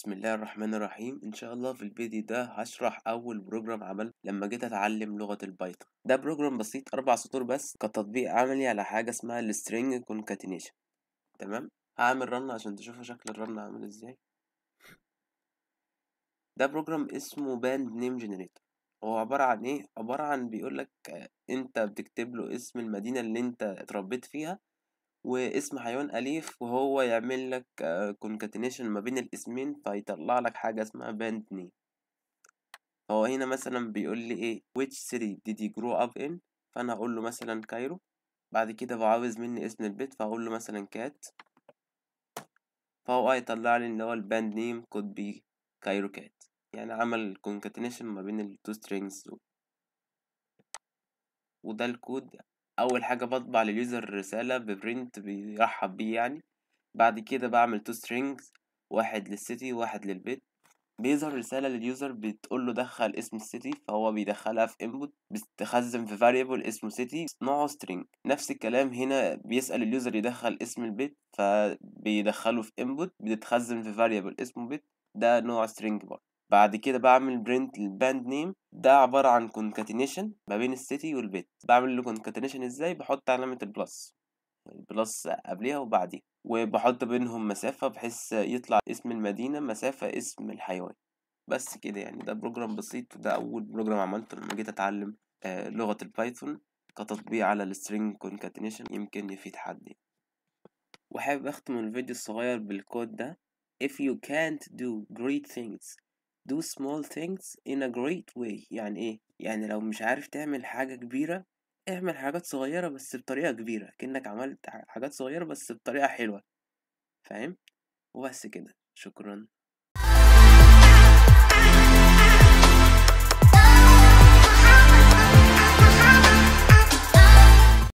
بسم الله الرحمن الرحيم. ان شاء الله في الفيديو ده هشرح اول بروجرام عمل لما جيت اتعلم لغة البايثون. ده بروجرام بسيط 4 سطور بس كتطبيق عملي على حاجة اسمها السترينج كونكاتينيشن. تمام، هعمل رن عشان تشوفوا شكل الرن عامل ازاي. ده بروجرام اسمه باند نيم جنريتور. هو عبارة عن ايه؟ عبارة عن بيقولك انت بتكتب له اسم المدينة اللي انت اتربيت فيها واسم حيوان أليف، وهو يعمل لك كونكاتينيشن ما بين الاسمين فيطلع لك حاجة اسمها باند نيم. هو هنا مثلا بيقول لي ايه which city did you grow up in، فانا هقول له مثلا كايرو. بعد كده هو عاوز مني اسم البيت فهقول له مثلا كات، فهو هيطلع لي ان هو الباند نيم could be كايرو كات. يعني عمل concatenation ما بين التو strings دول. وده الكود. اول حاجه بطبع لليوزر رساله ببرنت بيرحب بيه يعني. بعد كده بعمل تو strings، واحد للسيتي وواحد للبيت. بيظهر رسالة لليوزر بتقول له دخل اسم السيتي، فهو بيدخلها في input بتخزن في variable اسمه city نوعه string. نفس الكلام هنا بيسأل اليوزر يدخل اسم البيت فبيدخله في input بتتخزن في variable اسمه بيت، ده نوع string برضه. بعد كده بعمل print الباند نيم، ده عبارة عن concatenation ما بين السيتي والبيت. بعمل له concatenation ازاي؟ بحط علامة البلس قبليها وبعديها، وبحط بينهم مسافة بحيث يطلع اسم المدينة مسافة اسم الحيوان. بس كده يعني. ده بروجرام بسيط، وده أول بروجرام عملته لما جيت أتعلم لغة البايثون كتطبيق على السترينج كونكاتينيشن، يمكن يفيد حد يعني. وحابب أختم الفيديو الصغير بالكود ده: If you can't do great things, do small things in a great way. يعني إيه؟ يعني لو مش عارف تعمل حاجة كبيرة، اعمل حاجات صغيرة بس بطريقة كبيرة، كأنك عملت حاجات صغيرة بس بطريقة حلوة. فاهم؟ وبس كده، شكرا.